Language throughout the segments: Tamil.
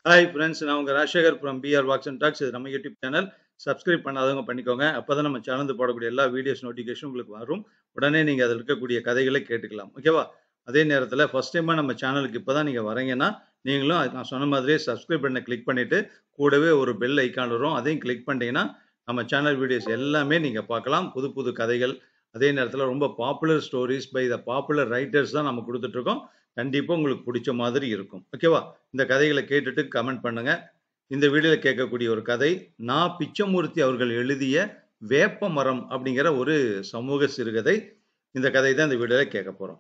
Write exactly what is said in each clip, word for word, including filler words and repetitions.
ஹாய் ஃப்ரெண்ட்ஸ், நான் உங்க Rajasekar from PR walks and talks. இது நம்ம யூடியூப் சேனல். சப்ஸ்கிரைப் பண்ணாதவங்க பண்ணிக்கோங்க. அப்பதான் நம்ம சேனல் போடக்கூடிய எல்லா வீடியோஸ் நோட்டிஃபிகேஷன் உங்களுக்கு வரும். உடனே நீங்க அதில் இருக்கக்கூடிய கதைகளை கேட்டுக்கலாம். ஓகேவா? அதே நேரத்தில் ஃபர்ஸ்ட் டைமாக நம்ம சேனலுக்கு இப்போ தான் நீங்கள் வரீங்கன்னா, நீங்களும் நான் சொன்ன மாதிரியே சப்ஸ்கிரைப் பண்ண கிளிக் பண்ணிவிட்டு கூடவே ஒரு பெல் ஐக்கான் வரும், அதையும் கிளிக் பண்ணிட்டீங்கன்னா நம்ம சேனல் வீடியோஸ் எல்லாமே நீங்கள் பார்க்கலாம். புது புது கதைகள், அதே நேரத்தில் ரொம்ப popular stories by the popular writers தான் நம்ம கொடுத்துட்ருக்கோம். கண்டிப்பாக உங்களுக்கு பிடிச்ச மாதிரி இருக்கும். ஓகேவா? இந்த கதைகளை கேட்டுட்டு கமெண்ட் பண்ணுங்க. இந்த வீடியோவில் கேட்கக்கூடிய ஒரு கதை, நா. பிச்சமூர்த்தி அவர்கள் எழுதிய வேப்ப மரம் அப்படிங்கிற ஒரு சமூக சிறுகதை. இந்த கதை தான் இந்த வீடியோவில் கேட்க போகிறோம்.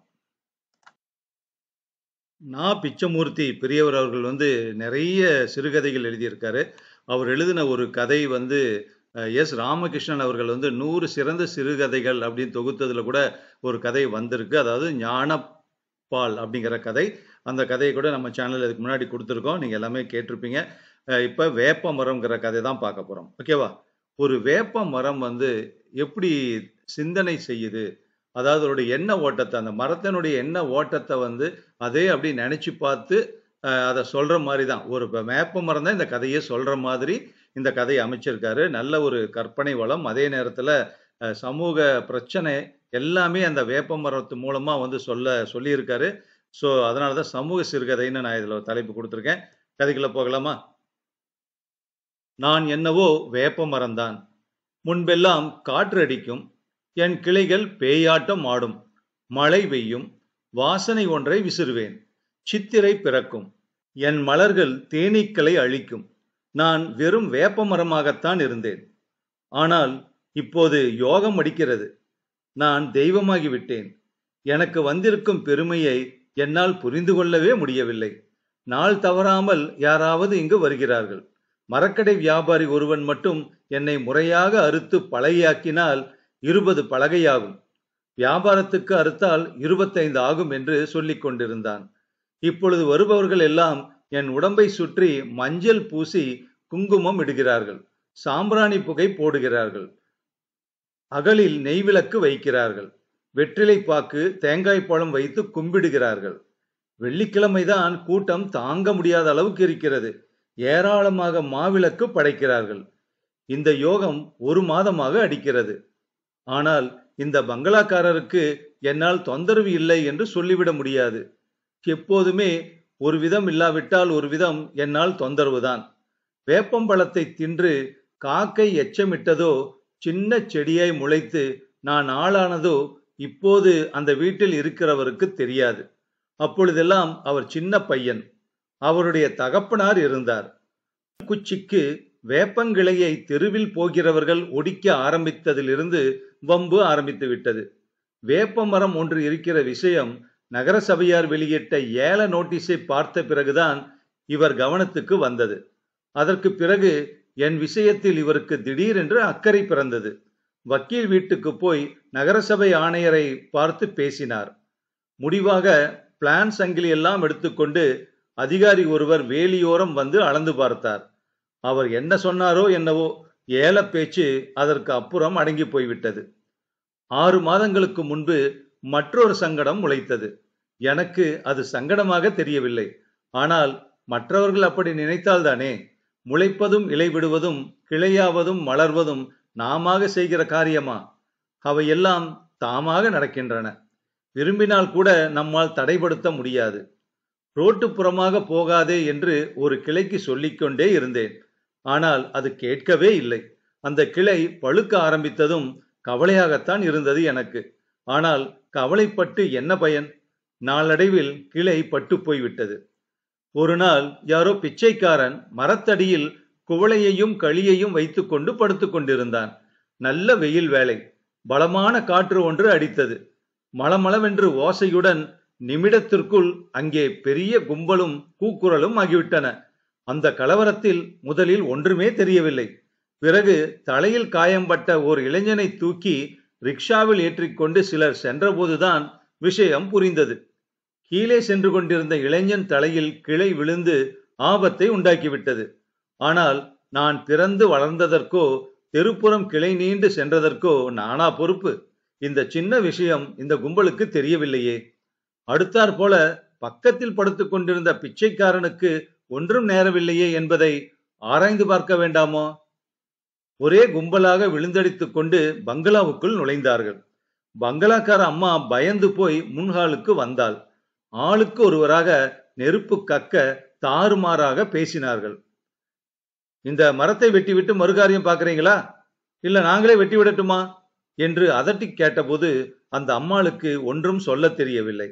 நா. பிச்சமூர்த்தி பெரியவர் அவர்கள் வந்து நிறைய சிறுகதைகள் எழுதியிருக்காரு. அவர் எழுதின ஒரு கதை வந்து எஸ் ராமகிருஷ்ணன் அவர்கள் வந்து நூறு சிறந்த சிறுகதைகள் அப்படின்னு தொகுத்ததுல கூட ஒரு கதை வந்திருக்கு. அதாவது ஞானப்பால் அப்படிங்கிற கதை. அந்த கதையை கூட நம்ம சேனல் இதுக்கு முன்னாடி கொடுத்துருக்கோம். நீங்கள் எல்லாமே கேட்டிருப்பீங்க. இப்போ வேப்ப மரம்ங்கிற கதை தான் பார்க்க போகிறோம். ஓகேவா? ஒரு வேப்ப மரம் வந்து எப்படி சிந்தனை செய்யுது, அதாவது அதோடைய எண்ண ஓட்டத்தை, அந்த மரத்தினுடைய எண்ண ஓட்டத்தை வந்து அதே அப்படி நினைச்சு பார்த்து அதை சொல்ற மாதிரி தான். ஒரு வேப்ப மரம் தான் இந்த கதையை சொல்ற மாதிரி இந்த கதையை அமைச்சிருக்காரு. நல்ல ஒரு கற்பனை வளம், அதே நேரத்தில் சமூக பிரச்சனை எல்லாமே அந்த வேப்ப மரத்து மூலமா வந்து சொல்ல சொல்லியிருக்காரு. ஸோ அதனால தான் சமூக சிறுகதைன்னு நான் இதில் தலைப்பு கொடுத்துருக்கேன். கதைக்குள்ள போகலாமா? நான் என்னவோ வேப்ப மரம்தான். முன்பெல்லாம் காற்றடிக்கும், என் கிளைகள் பேயாட்டம் ஆடும், மழை பெய்யும், வாசனை ஒன்றை விசிறுவேன், சித்திரை பிறக்கும், என் மலர்கள் தேனீக்களை அழிக்கும். நான் வெறும் வேப்ப மரமாகத்தான் இருந்தேன். ஆனால் இப்போது யோகம் அடிக்கிறது. நான் தெய்வமாகிவிட்டேன். எனக்கு வந்திருக்கும் பெருமையை என்னால் புரிந்து கொள்ளவே முடியவில்லை. நாள் தவறாமல் யாராவது இங்கு வருகிறார்கள். மரக்கடை வியாபாரி ஒருவன் மட்டும் என்னை முறையாக அறுத்து பலகையாக்கினால் இருபது பலகையாகும். வியாபாரத்துக்கு அறுத்தால் இருபத்தைந்து ஆகும் என்று சொல்லிக் கொண்டிருந்தான். இப்பொழுது வருபவர்கள் எல்லாம் என் உடம்பை சுற்றி மஞ்சள் பூசி குங்குமம் இடுகிறார்கள், சாம்பிராணி புகை போடுகிறார்கள், அகலில் நெய்விளக்கு வைக்கிறார்கள், வெற்றிலை பாக்கு தேங்காய் பழம் வைத்து கும்பிடுகிறார்கள். வெள்ளிக்கிழமைதான் கூட்டம் தாங்க முடியாத அளவுக்கு இருக்கிறது. ஏராளமாக மாவிளக்கு படைக்கிறார்கள். இந்த யோகம் ஒரு மாதமாக அடிக்கிறது. ஆனால் இந்த பங்களாக்காரருக்கு என்னால் தொந்தரவு இல்லை என்று சொல்லிவிட முடியாது. எப்போதுமே ஒரு விதம் இல்லாவிட்டால் ஒரு விதம் என்னால் தொந்தரவுதான். வேப்பம்பழத்தை தின்று காக்கை எச்சமிட்டதோ, சின்ன செடியாய் முளைத்து நான் ஆளானதோ இப்போது அந்த வீட்டில் இருக்கிறவருக்கு தெரியாது. அப்பொழுதெல்லாம் அவர் சின்ன பையன். அவருடைய தகப்பனார் இருந்தார். குச்சிக்கு வேப்பங்கிளையை தெருவில் போகிறவர்கள் ஒடிக்க ஆரம்பித்ததிலிருந்து வம்பு ஆரம்பித்து விட்டது. வேப்ப மரம் ஒன்று இருக்கிற விஷயம் நகரசபையார் வெளியிட்ட ஏல நோட்டீஸை பார்த்த பிறகுதான் இவர் கவனத்துக்கு வந்தது. அதற்கு பிறகு என் விஷயத்தில் இவருக்கு திடீரென்று அக்கறை பிறந்தது. வக்கீல் வீட்டுக்கு போய் நகரசபை ஆணையரை பார்த்து பேசினார். முடிவாக பிளான் சங்கிலி எல்லாம் எடுத்துக்கொண்டு அதிகாரி ஒருவர் வேலியோரம் வந்து அளந்து பார்த்தார். அவர் என்ன சொன்னாரோ என்னவோ, ஏல பேச்சு அதற்கு அப்புறம் அடங்கி போய்விட்டது. ஆறு மாதங்களுக்கு முன்பு மற்றொரு சங்கடம் முளைத்தது. எனக்கு அது சங்கடமாக தெரியவில்லை. ஆனால் மற்றவர்கள் அப்படி நினைத்தால்தானே. முளைப்பதும் இலை விடுவதும் கிளையாவதும் மலர்வதும் நாமாக செய்கிற காரியமா? அவையெல்லாம் தாமாக நடக்கின்றன. விரும்பினால் கூட நம்மால் தடைப்படுத்த முடியாது. ரோட்டுப்புறமாக போகாதே என்று ஒரு கிளைக்கு சொல்லிக்கொண்டே இருந்தேன். ஆனால் அது கேட்கவே இல்லை. அந்த கிளை பழுக்க ஆரம்பித்ததும் கவலையாகத்தான் இருந்தது எனக்கு. ஆனால் கவலைப்பட்டு என்ன பயன்? நாளடைவில் கிளை பட்டு போய்விட்டது. ஒரு நாள் யாரோ பிச்சைக்காரன் மரத்தடியில் குவளையையும் களியையும் வைத்துக் கொண்டு படுத்து கொண்டிருந்தான். நல்ல வெயில் வேளை. பலமான காற்று ஒன்று அடித்தது. மளமளவென்று ஓசையுடன் நிமிடத்திற்குள் அங்கே பெரிய கும்பலும் கூக்குரலும் ஆகிவிட்டன. அந்த கலவரத்தில் முதலில் ஒன்றுமே தெரியவில்லை. பிறகு தலையில் காயம்பட்ட ஓர் இளைஞனை தூக்கி ரிக்ஷாவில் ஏற்றிக்கொண்டு சிலர் சென்றபோதுதான் விஷயம் புரிந்தது. கீழே சென்று கொண்டிருந்த இளைஞன் தலையில் கிளை விழுந்து ஆபத்தை உண்டாக்கிவிட்டது. ஆனால் நான் பிறந்து வளர்ந்ததற்கோ தெருப்புறம் கிளை நீண்டு சென்றதற்கோ நானா பொறுப்பு? இந்த சின்ன விஷயம் இந்த கும்பலுக்கு தெரியவில்லையே. அடுத்தாற் போல பக்கத்தில் படுத்துக் கொண்டிருந்த பிச்சைக்காரனுக்கு ஒன்றும் நேரவில்லையே என்பதை ஆராய்ந்து பார்க்க வேண்டாமோ? ஒரே கும்பலாக விழுந்தடித்துக் கொண்டு பங்களாவுக்குள் நுழைந்தார்கள். பங்களாக்கார அம்மா பயந்து போய் முன்ஹாலுக்கு வந்தாள். ஆளுக்கு ஒருவராக நெருப்பு கக்க தாறுமாறாக பேசினார்கள். இந்த மரத்தை வெட்டிவிட்டு மறுகாரியம் பார்க்கிறீங்களா, இல்ல நாங்களே வெட்டி விடட்டுமா என்று அதட்டி கேட்டபோது அந்த அம்மாளுக்கு ஒன்றும் சொல்ல தெரியவில்லை.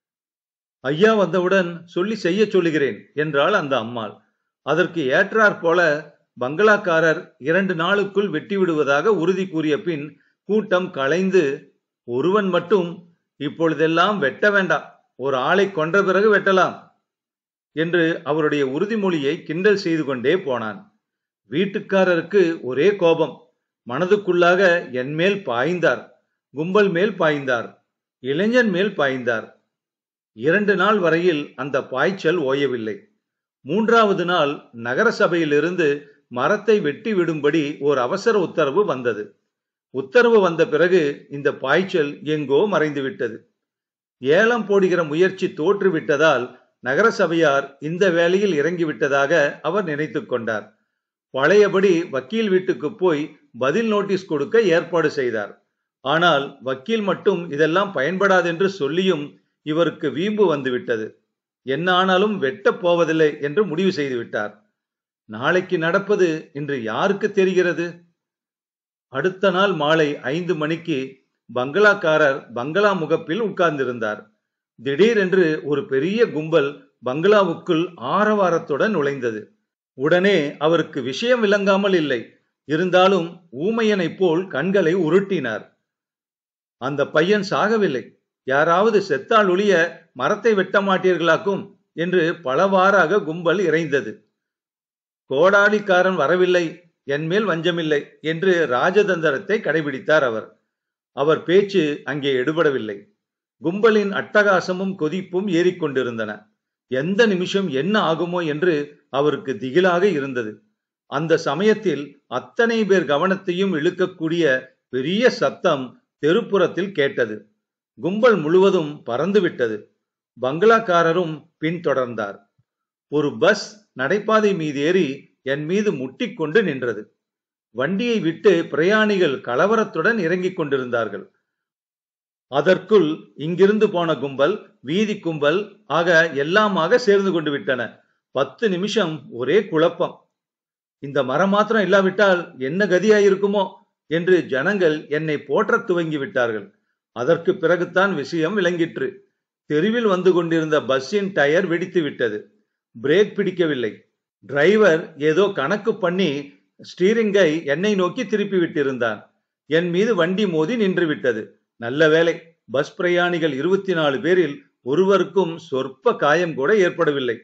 ஐயா வந்தவுடன் சொல்லி செய்ய சொல்லுகிறேன் என்றாள் அந்த அம்மாள். அதற்கு ஏற்றாற் போல பங்களாக்காரர் இரண்டு நாளுக்குள் வெட்டி விடுவதாக உறுதி கூறிய பின் கூட்டம் கலைந்து, ஒருவன் மட்டும் இப்பொழுதெல்லாம் வெட்ட வேண்டாம், ஒரு ஆளை கொன்ற பிறகு வெட்டலாம் என்று அவருடைய உறுதிமொழியை கிண்டல் செய்து கொண்டே போனான். வீட்டுக்காரருக்கு ஒரே கோபம். மனதுக்குள்ளாக என் மேல் பாய்ந்தார், கும்பல் மேல் பாய்ந்தார், இளைஞன் மேல் பாய்ந்தார். இரண்டு நாள் வரையில் அந்த பாய்ச்சல் ஓயவில்லை. மூன்றாவது நாள் நகர சபையிலிருந்து மரத்தை வெட்டி விடும்படி ஒரு அவசர உத்தரவு வந்தது. உத்தரவு வந்த பிறகு இந்த பாய்ச்சல் எங்கோ மறைந்துவிட்டது. ஏலம் போடுகிற முயற்சி தோற்றுவிட்டதால் நகர சபையார் இந்த வேளையில் இறங்கிவிட்டதாக அவர் நினைத்து கொண்டார். பழையபடி வக்கீல் வீட்டுக்கு போய் பதில் நோட்டீஸ் கொடுக்க ஏற்பாடு செய்தார். ஆனால் வக்கீல் மட்டும் இதெல்லாம் பயன்படாதென்று சொல்லியும் இவருக்கு வீம்பு வந்துவிட்டது. என்ன ஆனாலும் வெட்டப் போவதில்லை என்று முடிவு செய்து விட்டார். நாளைக்கு நடப்பது இன்று யாருக்கு தெரிகிறது? அடுத்த நாள் மாலை ஐந்து மணிக்கு பங்களாக்காரர் பங்களா முகப்பில் உட்கார்ந்திருந்தார். திடீரென்று ஒரு பெரிய கும்பல் பங்களாவுக்குள் ஆரவாரத்துடன் நுழைந்தது. உடனே அவருக்கு விஷயம் விளங்காமல் இல்லை. இருந்தாலும் ஊமையனை போல் கண்களை உருட்டினார். அந்த பையன் சாகவில்லை, யாராவது செத்தால் ஒழிய மரத்தை வெட்ட மாட்டீர்களாக்கும் என்று பலவாறாக கும்பல் இறைந்தது. கோடாலிக்காரன் வரவில்லை, என் மேல் வஞ்சமில்லை என்று ராஜதந்திரத்தை கடைபிடித்தார் அவர். அவர் பேச்சு அங்கே எடுபடவில்லை. கும்பலின் அட்டகாசமும் கொதிப்பும் ஏறிக்கொண்டிருந்தன. எந்த நிமிஷம் என்ன ஆகுமோ என்று அவருக்கு திகிலாக இருந்தது. அந்த சமயத்தில் அத்தனை பேர் கவனத்தையும் இழுக்கக்கூடிய பெரிய சத்தம் தெருப்புறத்தில் கேட்டது. கும்பல் முழுவதும் பறந்துவிட்டது. பங்களாக்காரரும் பின்தொடர்ந்தார். ஒரு பஸ் நடைபாதை மீது ஏறி என் மீது முட்டிக்கொண்டு நின்றது. வண்டியை விட்டு பிரயாணிகள் கலவரத்துடன் இறங்கிக் கொண்டிருந்தார்கள். அதற்குள் இங்கிருந்து போன கும்பல், வீதி கும்பல் ஆக எல்லாமாக சேர்ந்து கொண்டு விட்டன. பத்து நிமிஷம் ஒரே குழப்பம். இந்த மரம் மாத்திரம் இல்லாவிட்டால் என்ன கதியாயிருக்குமோ என்று ஜனங்கள் என்னை போற்ற துவங்கி விட்டார்கள். அதற்கு பிறகுதான் விஷயம் விளங்கிற்று. தெருவில் வந்து கொண்டிருந்த பஸ்ஸின் டயர் வெடித்து விட்டது. பிரேக் பிடிக்கவில்லை. டிரைவர் ஏதோ கணக்கு பண்ணி ஸ்டீரிங்கை என்னை நோக்கி திருப்பி விட்டிருந்தான். என் மீது வண்டி மோதி நின்று விட்டது. நல்ல வேளை, பஸ் பிரயாணிகள் இருபத்தி நாலு பேரில் ஒருவருக்கும் சொற்ப காயம் கூட ஏற்படவில்லை.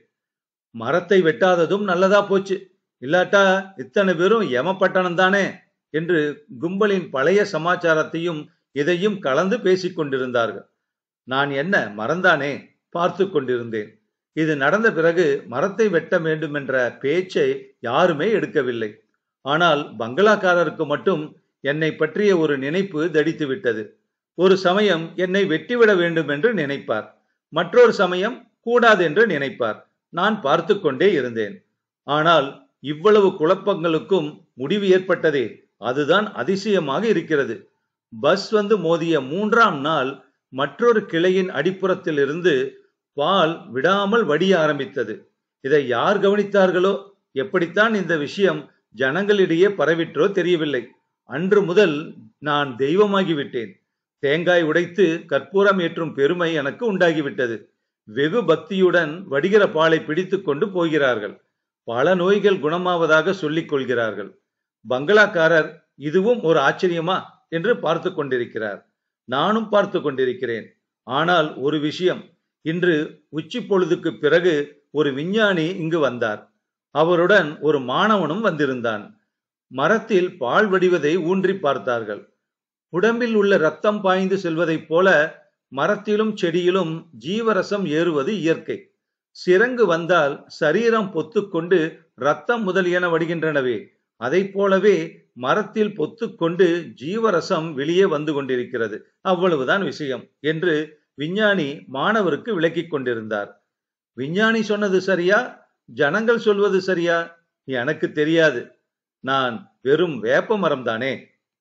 மரத்தை வெட்டாததும் நல்லதா போச்சு, இல்லாட்டா இத்தனை பேரும் யமப்பட்டணம் தானே என்று கும்பலின் பழைய சமாச்சாரத்தையும் இதையும் கலந்து பேசிக் கொண்டிருந்தார்கள். நான் என்ன மறந்தானே பார்த்து கொண்டிருந்தேன். இது நடந்த பிறகு மரத்தை வெட்ட வேண்டும் என்ற பேச்சை யாருமே எடுக்கவில்லை. ஆனால் பங்களாக்காரருக்கு மட்டும் என்னை பற்றிய ஒரு நினைப்பு தடித்து விட்டது. ஒரு சமயம் என்னை வெட்டிவிட வேண்டும் என்று நினைப்பார், மற்றொரு சமயம் கூடாது என்று நினைப்பார். நான் பார்த்து கொண்டே இருந்தேன். ஆனால் இவ்வளவு குழப்பங்களுக்கும் முடிவு ஏற்பட்டதே, அதுதான் அதிசயமாக இருக்கிறது. பஸ் வந்து மோதிய மூன்றாம் நாள் மற்றொரு கிளையின் அடிப்புறத்தில் இருந்து பால் விடாமல் வடிய ஆரம்பித்தது. இதை யார் கவனித்தார்களோ, எப்படித்தான் இந்த விஷயம் ஜனங்களிடையே பரவிற்றோ தெரியவில்லை. அன்று முதல் நான் தெய்வமாகிவிட்டேன். தேங்காய் உடைத்து கற்பூரம் ஏற்றும் பெருமை எனக்கு உண்டாகிவிட்டது. வெகு பக்தியுடன் வடிகிற பாலை பிடித்து கொண்டு போகிறார்கள். பல நோய்கள் குணமாவதாக சொல்லிக் கொள்கிறார்கள். பங்களாக்காரர் இதுவும் ஒரு ஆச்சரியமா என்று பார்த்து கொண்டிருக்கிறார். நானும் பார்த்து கொண்டிருக்கிறேன். ஆனால் ஒரு விஷயம், இன்று உச்சி பொழுதுக்கு பிறகு ஒரு விஞ்ஞானி இங்கு வந்தார். அவருடன் ஒரு மாணவனும் வந்திருந்தான். மரத்தில் பால் வடிவதை ஊன்றி பார்த்தார்கள். உடம்பில் உள்ள ரத்தம் பாய்ந்து செல்வதைப் போல மரத்திலும் செடியிலும் ஜீவரசம் ஏறுவது இயற்கை. சிரங்கு வந்தால் சரீரம் பொத்துக்கொண்டு ரத்தம் முதலியன வடிகின்றனவே, அதை போலவே மரத்தில் பொத்துக்கொண்டு ஜீவரசம் வெளியே வந்து கொண்டிருக்கிறது. அவ்வளவுதான் விஷயம் என்று விஞ்ஞானி மாணவருக்கு விளக்கிக் கொண்டிருந்தார். விஞ்ஞானி சொன்னது சரியா ஜனங்கள் சொல்வது சரியா? எனக்கு தெரியாது. நான் வெறும் வேப்ப மரம் தானே.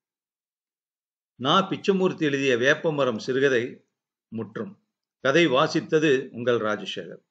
நான் பிச்சமூர்த்தி எழுதிய வேப்பமரம் சிறுகதை முற்றும். கதை வாசித்தது உங்கள் ராஜசேகர்.